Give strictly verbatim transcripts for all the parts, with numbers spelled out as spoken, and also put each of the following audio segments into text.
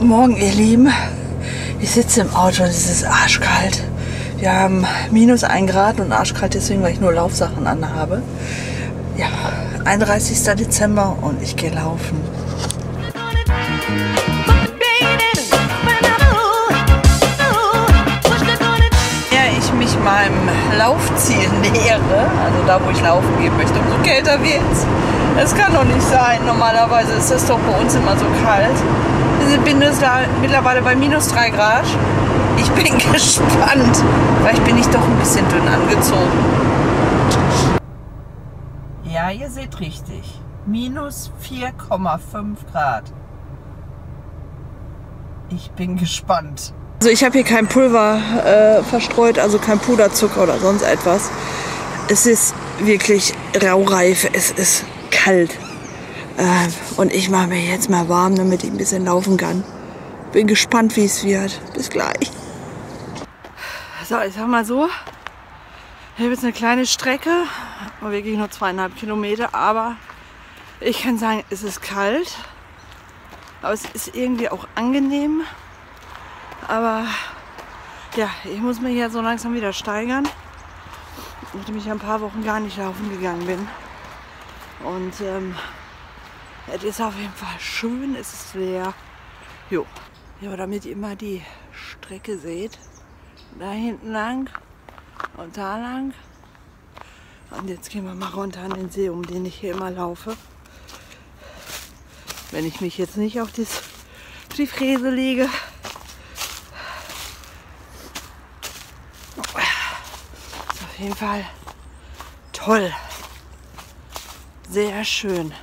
Guten Morgen, ihr Lieben. Ich sitze im Auto und es ist arschkalt. Wir haben minus ein Grad und arschkalt deswegen, weil ich nur Laufsachen anhabe. Ja, einunddreißigster Dezember und ich gehe laufen. Ja, ich mich meinem Laufziel nähere, also da, wo ich laufen gehen möchte, umso kälter wird's. Das kann doch nicht sein. Normalerweise ist es doch bei uns immer so kalt. Wir sind mittlerweile bei minus drei Grad. Ich bin gespannt. Vielleicht bin ich doch ein bisschen dünn angezogen. Ja, ihr seht richtig. minus vier Komma fünf Grad. Ich bin gespannt. Also ich habe hier kein Pulver äh, verstreut, also kein Puderzucker oder sonst etwas. Es ist wirklich raureif. Es ist kalt. Äh, und ich mache mir jetzt mal warm, damit ich ein bisschen laufen kann. Bin gespannt, wie es wird. Bis gleich. So, ich sag mal so. Ich habe jetzt eine kleine Strecke. Wirklich nur zweieinhalb Kilometer. Aber ich kann sagen, es ist kalt. Aber es ist irgendwie auch angenehm. Aber ja, ich muss mich ja so langsam wieder steigern. Nachdem ich ein paar Wochen gar nicht laufen gegangen bin. Und ähm, es ist auf jeden Fall schön, es ist leer. Jo. Ja, damit ihr mal die Strecke seht. Da hinten lang und da lang. Und jetzt gehen wir mal runter an den See, um den ich hier immer laufe. Wenn ich mich jetzt nicht auf, dies, auf die Fräse lege. Ist auf jeden Fall toll. Sehr schön.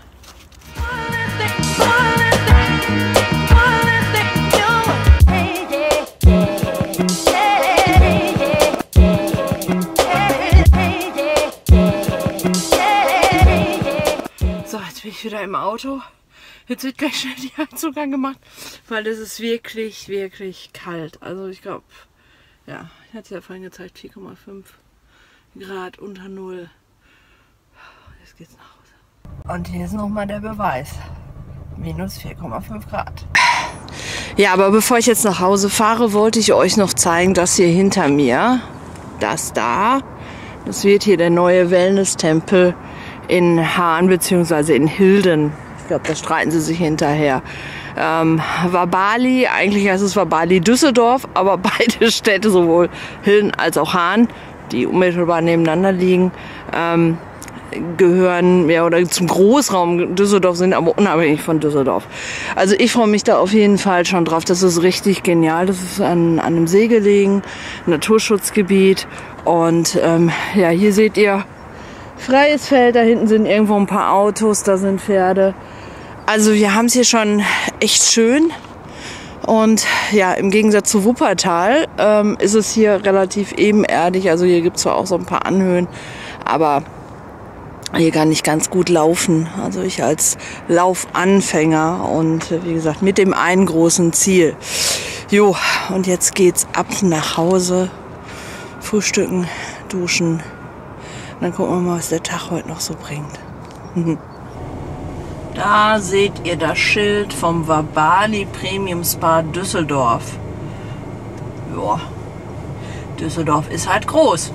So, jetzt bin ich wieder im Auto. Jetzt wird gleich schnell die Heizung angemacht, weil es ist wirklich, wirklich kalt. Also ich glaube, ja, ich hatte ja vorhin gezeigt, vier Komma fünf Grad unter Null. Jetzt geht's nach Hause. Und hier ist nochmal der Beweis. minus vier Komma fünf Grad. Ja, aber bevor ich jetzt nach Hause fahre, wollte ich euch noch zeigen, dass hier hinter mir, das da, das wird hier der neue Wellness-Tempel in Hahn bzw. in Hilden. Ich glaube, da streiten sie sich hinterher. Ähm, Wabali, eigentlich heißt es Wabali Düsseldorf, aber beide Städte, sowohl Hilden als auch Hahn, die unmittelbar nebeneinander liegen, ähm, gehören ja oder zum Großraum Düsseldorf, sind aber unabhängig von Düsseldorf. Also ich freue mich da auf jeden Fall schon drauf. Das ist richtig genial. Das ist an, an einem See gelegen, Naturschutzgebiet. Und ähm, ja, hier seht ihr freies Feld. Da hinten sind irgendwo ein paar Autos, da sind Pferde. Also wir haben es hier schon echt schön. Und ja, im Gegensatz zu Wuppertal ähm, ist es hier relativ ebenerdig. Also hier gibt es zwar auch so ein paar Anhöhen, aber hier kann ich ganz gut laufen. Also ich als Laufanfänger und wie gesagt mit dem einen großen Ziel. Jo, und jetzt geht's ab nach Hause. Frühstücken, duschen. Und dann gucken wir mal, was der Tag heute noch so bringt. Da seht ihr das Schild vom Wabali Premium Spa Düsseldorf. Ja, Düsseldorf ist halt groß.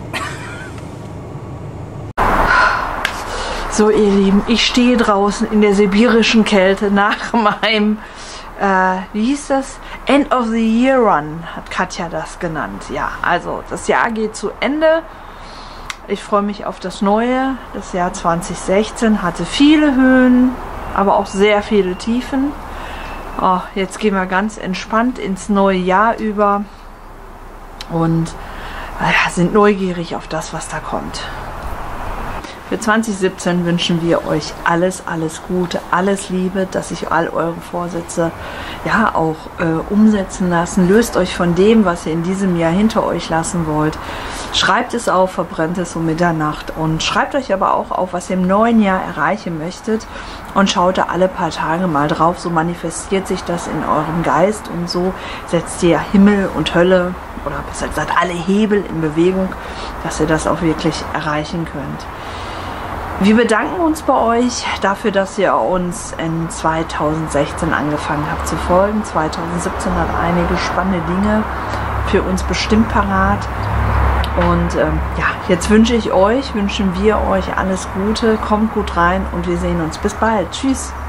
So ihr Lieben, ich stehe draußen in der sibirischen Kälte nach meinem, äh, wie hieß das? End of the Year Run, hat Katja das genannt. Ja, also das Jahr geht zu Ende. Ich freue mich auf das Neue. Das Jahr zwanzig sechzehn hatte viele Höhen, aber auch sehr viele Tiefen. Oh, jetzt gehen wir ganz entspannt ins neue Jahr über und äh, sind neugierig auf das, was da kommt. Für zwanzig siebzehn wünschen wir euch alles, alles Gute, alles Liebe, dass sich all eure Vorsätze ja auch äh, umsetzen lassen. Löst euch von dem, was ihr in diesem Jahr hinter euch lassen wollt. Schreibt es auf, verbrennt es um Mitternacht und schreibt euch aber auch auf, was ihr im neuen Jahr erreichen möchtet und schaut da alle paar Tage mal drauf. So manifestiert sich das in eurem Geist und so setzt ihr Himmel und Hölle oder besser gesagt alle Hebel in Bewegung, dass ihr das auch wirklich erreichen könnt. Wir bedanken uns bei euch dafür, dass ihr uns in zweitausendsechzehn angefangen habt zu folgen. zweitausendsiebzehn hat einige spannende Dinge für uns bestimmt parat. Und ähm, ja, jetzt wünsche ich euch, wünschen wir euch alles Gute. Kommt gut rein und wir sehen uns. Bis bald. Tschüss.